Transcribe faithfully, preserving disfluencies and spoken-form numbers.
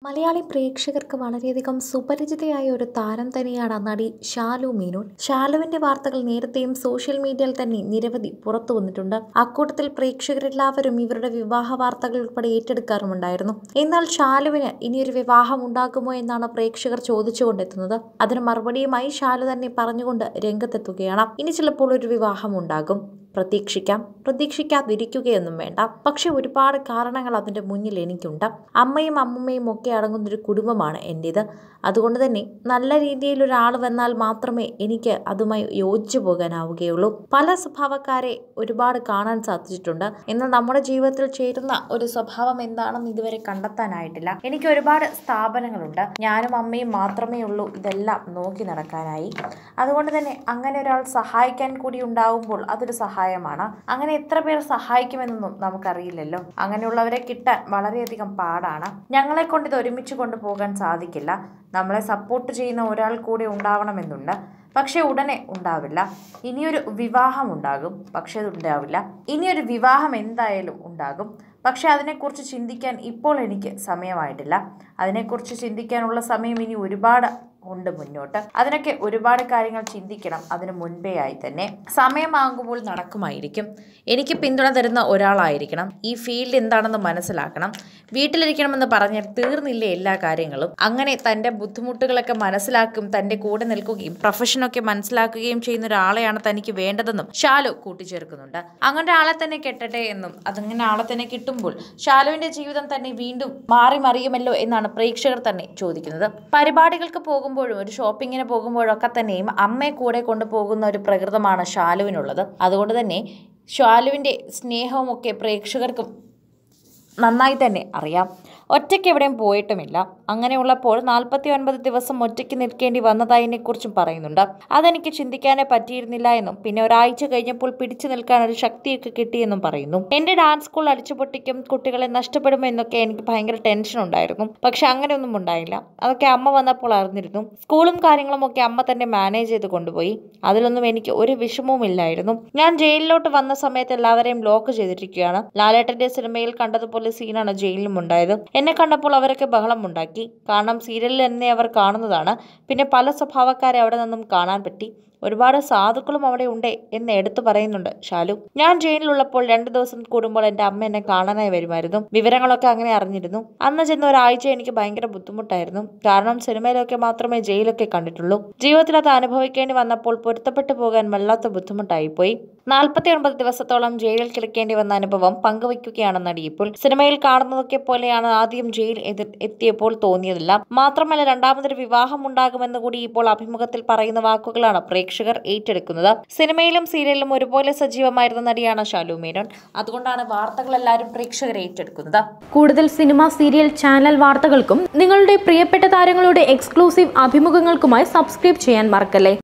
മലയാളി പ്രേക്ഷകർക്ക് വളരെയധികം സുപരിചിതയായ ഒരു താരം തന്നെയാണ് നടി ശാലു മേനോൻ. ശാലുവിന്റെ വാർത്തകൾ നേരത്തെയും സോഷ്യൽ മീഡിയയിൽ തന്നെ നിരവധി പുറത്തു വന്നിട്ടുണ്ട്. അക്കൂട്ടത്തിൽ പ്രേക്ഷകരെല്ലാവരും ഇവരുടെ വിവാഹ വാർത്തകൾ ഉൾപ്പെടെ ഏറ്റെടുക്കാറുമുണ്ടായിരുന്നു. എന്നാൽ ശാലുവിന് ഇനിയൊരു വിവാഹം ഉണ്ടാകുമോ എന്നാണ് പ്രേക്ഷകർ ചോദിച്ചുകൊണ്ടെത്തുന്നത്. അതിന് മറുപടിയുമായി ശാലു തന്നെ പറഞ്ഞുകൊണ്ട് രംഗത്തെത്തുകയാണ്. ഇനി ചിലപ്പോൾ ഒരു വിവാഹം ഉണ്ടാകും, പ്രതീക്ഷിക്കാം, പ്രതീക്ഷിക്കാതിരിക്കുകയൊന്നും വേണ്ട. പക്ഷെ ഒരുപാട് കാരണങ്ങൾ അതിൻ്റെ മുന്നിൽ എനിക്കുണ്ട്. അമ്മയും അമ്മമ്മയും ഒക്കെ അടങ്ങുന്നൊരു കുടുംബമാണ് എൻ്റേത്. അതുകൊണ്ട് തന്നെ നല്ല രീതിയിൽ ഒരാൾ വന്നാൽ മാത്രമേ എനിക്ക് അതുമായി യോജിച്ചു പോകാനാവുകയുള്ളൂ. പല സ്വഭാവക്കാരെ ഒരുപാട് കാണാൻ സാധിച്ചിട്ടുണ്ട്. എന്നാൽ നമ്മുടെ ജീവിതത്തിൽ ചേരുന്ന ഒരു സ്വഭാവം എന്താണെന്ന് ഇതുവരെ കണ്ടെത്താനായിട്ടില്ല. എനിക്ക് ഒരുപാട് സ്ഥാപനങ്ങളുണ്ട്. ഞാനും അമ്മയും മാത്രമേ ഉള്ളൂ ഇതെല്ലാം നോക്കി നടക്കാനായി. അതുകൊണ്ട് തന്നെ അങ്ങനെ ഒരാൾ സഹായിക്കാൻ കൂടി ഉണ്ടാവുമ്പോൾ അതൊരു സഹായമാണ്. അങ്ങനെ എത്ര പേർ സഹായിക്കുമെന്നൊന്നും നമുക്കറിയില്ലല്ലോ. അങ്ങനെയുള്ളവരെ കിട്ടാൻ വളരെയധികം പാടാണ്. ഞങ്ങളെ കൊണ്ട് ഇത് ഒരുമിച്ച് കൊണ്ടുപോകാൻ സാധിക്കില്ല. നമ്മളെ സപ്പോർട്ട് ചെയ്യുന്ന ഒരാൾ കൂടെ ഉണ്ടാവണമെന്നുണ്ട്. പക്ഷെ ഉടനെ ഉണ്ടാവില്ല. ഇനിയൊരു വിവാഹം ഉണ്ടാകും, പക്ഷെ അത് ഉണ്ടാവില്ല. ഇനിയൊരു വിവാഹം എന്തായാലും ഉണ്ടാകും. പക്ഷെ അതിനെക്കുറിച്ച് ചിന്തിക്കാൻ ഇപ്പോൾ എനിക്ക് സമയമായിട്ടില്ല. അതിനെക്കുറിച്ച് ചിന്തിക്കാനുള്ള സമയം ഇനി ഒരുപാട് ഉണ്ട് മുന്നോട്ട്. അതിനൊക്കെ ഒരുപാട് കാര്യങ്ങൾ ചിന്തിക്കണം. അതിന് മുൻപേ ആയി തന്നെ സമയമാകുമ്പോൾ നടക്കുമായിരിക്കും. എനിക്ക് പിന്തുണ തരുന്ന ഒരാളായിരിക്കണം. ഈ ഫീൽഡ് എന്താണെന്ന് മനസ്സിലാക്കണം. വീട്ടിലിരിക്കണമെന്ന് പറഞ്ഞാൽ തീർന്നില്ല എല്ലാ കാര്യങ്ങളും. അങ്ങനെ തൻ്റെ ബുദ്ധിമുട്ടുകളൊക്കെ മനസ്സിലാക്കും, തൻ്റെ കൂടെ നിൽക്കുകയും പ്രൊഫഷനൊക്കെ മനസ്സിലാക്കുകയും ചെയ്യുന്ന ഒരാളെയാണ് തനിക്ക് വേണ്ടതെന്നും ശാലു കൂട്ടിച്ചേർക്കുന്നുണ്ട്. അങ്ങനെ ആളെ തന്നെ കെട്ടട്ടെ എന്നും അതങ്ങനെ ആളെ തന്നെ കിട്ടുമ്പോൾ ശാലുവിൻ്റെ ജീവിതം തന്നെ വീണ്ടും മാറി മറിയുമല്ലോ എന്നാണ് പ്രേക്ഷകർ തന്നെ ചോദിക്കുന്നത്. പരിപാടികൾക്ക് പോകുമ്പോൾ ഒരു ഷോപ്പിങ്ങിന് പോകുമ്പോഴൊക്കെ തന്നെയും അമ്മയെ കൂടെ കൊണ്ടുപോകുന്ന ഒരു പ്രകൃതമാണ് ശാലുവിനുള്ളത്. അതുകൊണ്ട് തന്നെ ശാലുവിൻ്റെ സ്നേഹവും ഒക്കെ പ്രേക്ഷകർക്കും നന്നായി തന്നെ അറിയാം. ഒറ്റയ്ക്ക് എവിടെയും പോയിട്ടുമില്ല. അങ്ങനെയുള്ളപ്പോൾ നാൽപ്പത്തി ഒൻപത് ദിവസം ഒറ്റയ്ക്ക് നിൽക്കേണ്ടി വന്നതിനെക്കുറിച്ചും പറയുന്നുണ്ട്. അതെനിക്ക് ചിന്തിക്കാനേ പറ്റിയിരുന്നില്ല എന്നും പിന്നെ ഒരാഴ്ച കഴിഞ്ഞപ്പോൾ പിടിച്ചു നിൽക്കാൻ ഒരു ശക്തിയൊക്കെ കിട്ടിയെന്നും പറയുന്നു. എൻ്റെ ഡാൻസ് സ്കൂൾ അടിച്ചുപൊട്ടിക്കും, കുട്ടികളെ നഷ്ടപ്പെടുമെന്നൊക്കെ എനിക്ക് ഭയങ്കര ടെൻഷൻ ഉണ്ടായിരുന്നു. പക്ഷെ അങ്ങനെയൊന്നും ഉണ്ടായില്ല. അതൊക്കെ അമ്മ വന്നപ്പോൾ അറിഞ്ഞിരുന്നു. സ്കൂളും കാര്യങ്ങളും ഒക്കെ അമ്മ തന്നെ മാനേജ് ചെയ്ത് കൊണ്ടുപോയി. അതിലൊന്നും എനിക്ക് ഒരു വിഷമവും ഇല്ലായിരുന്നു. ഞാൻ ജയിലിലോട്ട് വന്ന സമയത്ത് എല്ലാവരെയും ലോക്ക് ചെയ്തിരിക്കുകയാണ്. ലാലേട്ടന്റെ സിനിമയിൽ കണ്ടതുപോലെ സീനാണ് ജയിലിലും ഉണ്ടായത്. എന്നെ കണ്ടപ്പോൾ അവരൊക്കെ ബഹളം ഉണ്ടാക്കി. കാരണം സീരിയലിൽ എന്നെ അവർ കാണുന്നതാണ്. പിന്നെ പല സ്വഭാവക്കാരെ അവിടെ നിന്നും കാണാൻ പറ്റി. ഒരുപാട് സാധുക്കളും അവിടെ ഉണ്ട് എന്ന് എടുത്തു പറയുന്നുണ്ട് ശാലു. ഞാൻ ജയിലിലുള്ളപ്പോൾ രണ്ടു ദിവസം കൂടുമ്പോൾ എൻ്റെ അമ്മ എന്നെ കാണാനായി വരുമായിരുന്നു. വിവരങ്ങളൊക്കെ അങ്ങനെ അറിഞ്ഞിരുന്നു. അന്ന് ചെന്ന ഒരാഴ്ച എനിക്ക് ഭയങ്കര ബുദ്ധിമുട്ടായിരുന്നു. കാരണം സിനിമയിലൊക്കെ മാത്രമേ ജയിലൊക്കെ കണ്ടിട്ടുള്ളൂ. ജീവിതത്തിൽ അത് അനുഭവിക്കേണ്ടി വന്നപ്പോൾ പൊരുത്തപ്പെട്ടു പോകാൻ വല്ലാത്ത ബുദ്ധിമുട്ടായിപ്പോയി. നാൽപ്പത്തി ഒൻപത് ദിവസത്തോളം ജയിലിൽ കിടക്കേണ്ടി വന്ന അനുഭവം പങ്കുവയ്ക്കുകയാണ് നടി ഇപ്പോൾ. സിനിമയിൽ കാണുന്നതൊക്കെ പോലെയാണ് ആദ്യം ജയിൽ എത്തിയപ്പോൾ തോന്നിയതില്ല. മാത്രമല്ല രണ്ടാമതൊരു വിവാഹം ഉണ്ടാകുമെന്ന് കൂടി ഇപ്പോൾ അഭിമുഖത്തിൽ പറയുന്ന വാക്കുകളാണ് പ്രേക്ഷകർ ഏറ്റെടുക്കുന്നത്. സിനിമയിലും സീരിയലിലും ഒരുപോലെ സജീവമായിരുന്ന നടിയാണ് ശാലു മേനോൻ. അതുകൊണ്ടാണ് വാർത്തകൾ എല്ലാവരും പ്രേക്ഷകർ ഏറ്റെടുക്കുന്നത്. കൂടുതൽ സിനിമ, സീരിയൽ, ചാനൽ വാർത്തകൾക്കും നിങ്ങളുടെ പ്രിയപ്പെട്ട താരങ്ങളുടെ എക്സ്ക്ലൂസീവ് അഭിമുഖങ്ങൾക്കുമായി സബ്സ്ക്രൈബ് ചെയ്യാൻ മറക്കല്ലേ.